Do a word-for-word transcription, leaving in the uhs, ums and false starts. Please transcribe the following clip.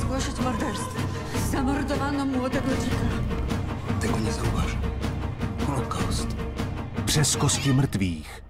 zgłosić morderstwo. Zamordowano młodego dzika. Tego nie zauważy. Holokaust. Przez kostky mrtvých.